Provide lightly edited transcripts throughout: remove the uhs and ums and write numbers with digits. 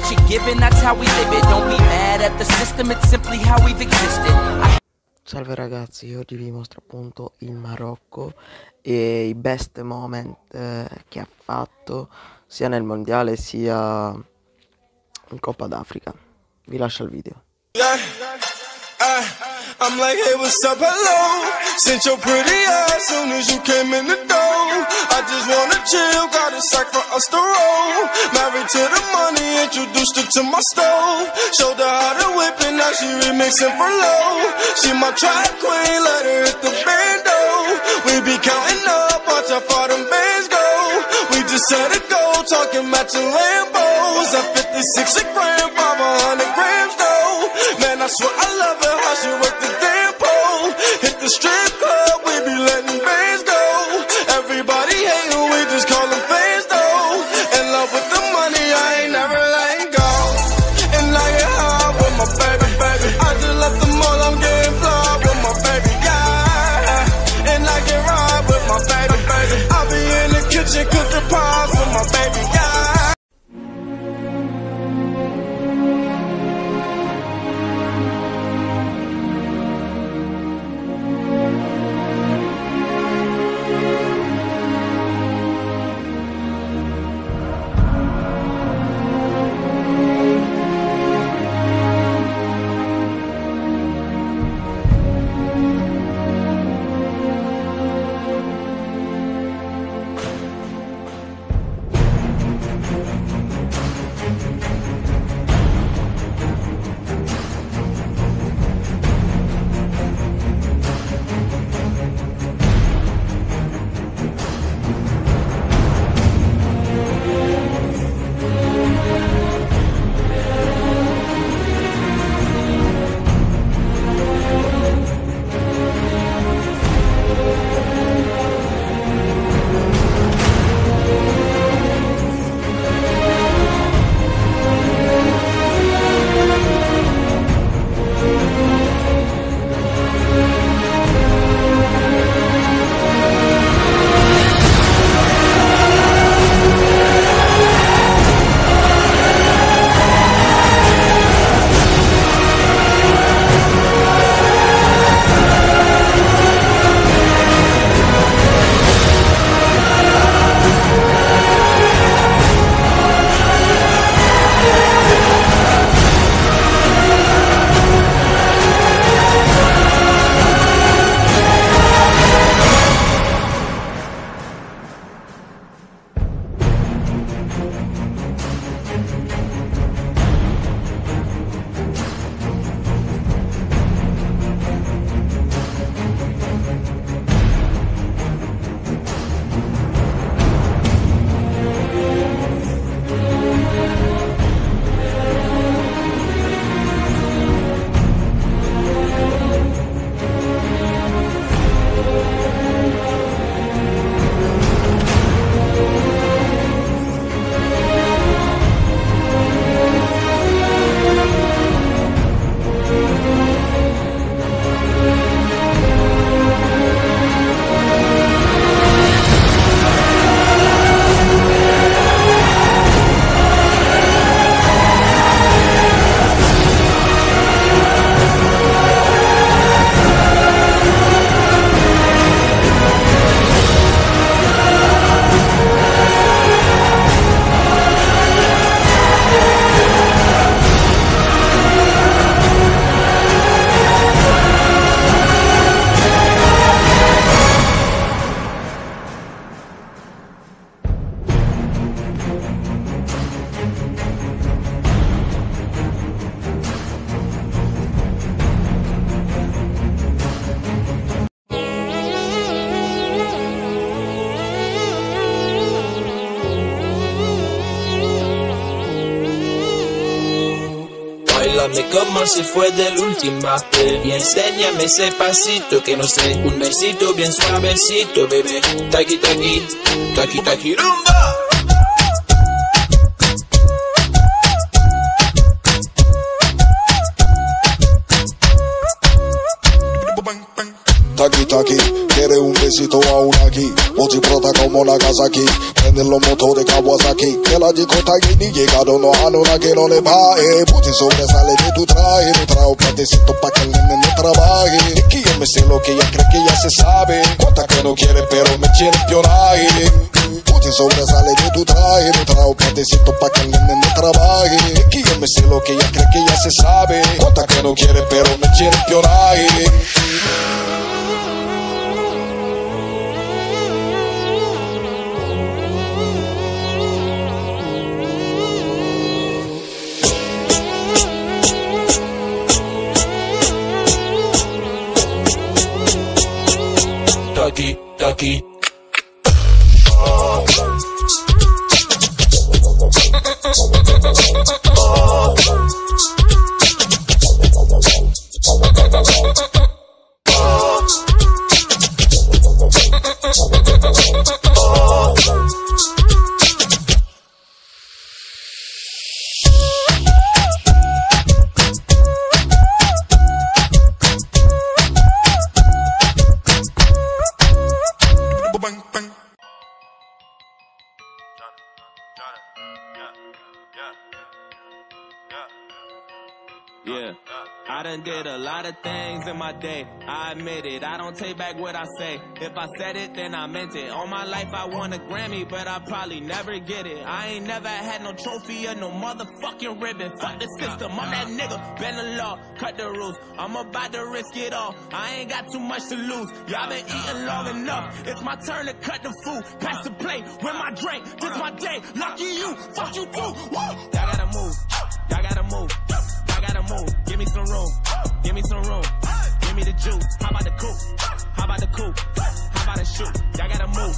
what you're given, that's how we live it. Don't be mad at the system, it's simply how we've existed. Salve ragazzi, oggi vi mostro appunto il Marocco e i best moment che ha fatto sia nel mondiale sia in Coppa d'Africa. Vi lascio il video. I'm like, hey, what's up, hello? Sent your pretty ass soon as you came in the door. I just wanna chill, got a sack for us to roll. Married to the money, introduced her to my stove. Showed her how to whip it, now she remixing for low. She my track queen, let her hit the bando. We be counting up, watch how far them bands go. We just set a goal, talking matching Lambos. At 56 a gram, 500 grams though. Man, I swear I love her, how she work the damn pole. Hit the strip club, we be letting bands go. Everybody hating, we just call them fans though. In love with the money, I ain't never letting go. And I get high with my baby, baby. I just left the mall, I'm getting fly with my baby, yeah. And I get ride with my baby, baby. I be in the kitchen cooking pies with my baby, yeah. Báilame como si fue de la última vez y enséñame ese pasito que no sé. Un besito bien suavecito, bebé. Taqui, taqui, taqui, taqui, rumba. Taqui, taqui, quiere un besito aún aquí. Mochi prota como Nagasaki. Prenden los motores Kawasaki, que la discota y llegaron no a una que no le baje. Puti sobresale de tu traje, me trajo platecitos pa' que el nene no trabaje. Es que yo me sé lo que ella cree que ya se sabe. Cuenta que no quiere pero me quiere espionaje. Puti sobresale de tu traje, me trajo platecitos pa' que el nene no trabaje. Es que yo me sé lo que ella cree que ya se sabe. Cuenta que no quiere pero me quiere espionaje. Taki, taki. Yeah, I done did a lot of things in my day, I admit it, I don't take back what I say. If I said it, then I meant it. All my life I won a Grammy, but I probably never get it. I ain't never had no trophy or no motherfucking ribbon. Fuck the system, I'm that nigga, bend the law, cut the rules. I'm about to risk it all, I ain't got too much to lose. Y'all been eating long enough, it's my turn to cut the food. Pass the plate, with my drink, this my day. Lucky you, fuck you too, woo! Y'all gotta move, y'all gotta move. Gotta move, give me some room, give me some room, give me the juice, how about the coupe, how about the coupe, how about the shoot, y'all gotta move,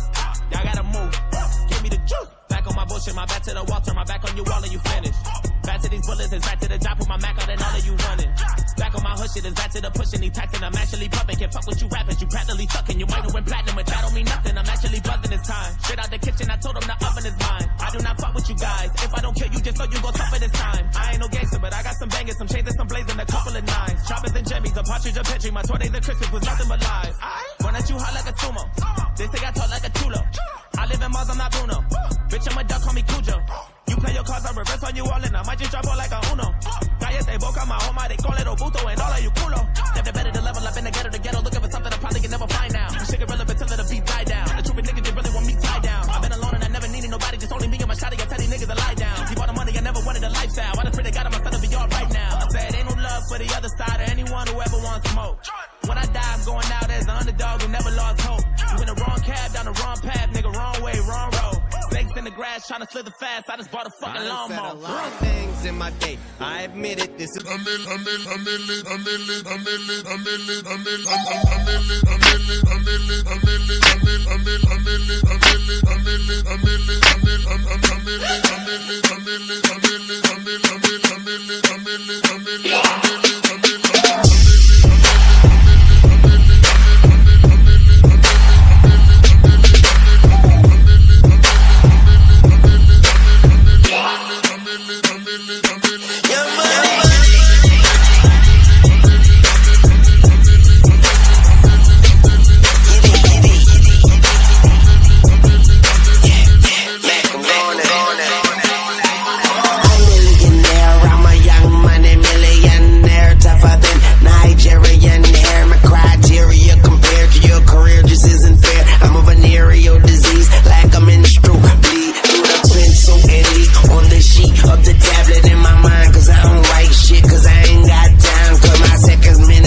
give me the juice, back on my bullshit, my back to the wall, turn my back on you all and you finish, back to these bullets, it's back to the job, put my Mac out and all of you running, back on my hush shit, it's back to the pushing, these taxing, I'm actually pumping, can't fuck with you rappers, you practically sucking, you might have win platinum, but that don't mean nothing, I'm actually buzzing this time, straight out the kitchen, I told them the oven is mine, I do not fuck with you guys, if I don't kill you, just know you gon' suffer this time, I ain't no gangster, but I got some bangers, some chains and some blazing, a couple of nines. Choppers and jemmies, a partridge, a petri. My 20s and Christmas was nothing but lies. Run at you hot like a sumo. They say I talk like a chulo. I live in Mars, I'm not Bruno. Bitch, I'm a duck, call me Cujo. You play your cards, I reverse on you all, and I might just drop all like a Uno. Cállate boca, my home, they call it Obuto, and all of you culo. Never better to level up in the ghetto, looking for something I probably can never find now. You shake it relevant till the beat die down. The truth is niggas just really want me tied down. I've been alone and I never needed nobody, just only me and my shotty. I tell these niggas to lie down. Keep all the money, I never wanted a lifestyle. I just pray to God I'm gonna be all right now. I said ain't no love for the other side or anyone who ever wants smoke. When I die, I'm going out as the underdog who never lost hope. You in the wrong cab, down the wrong path, nigga, wrong way, wrong road. Snakes in the grass, trying to slither fast. I just bought a fucking lawnmower. I said a lot of things in my day. I admit it. This is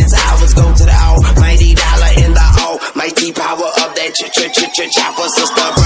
Chopper sister.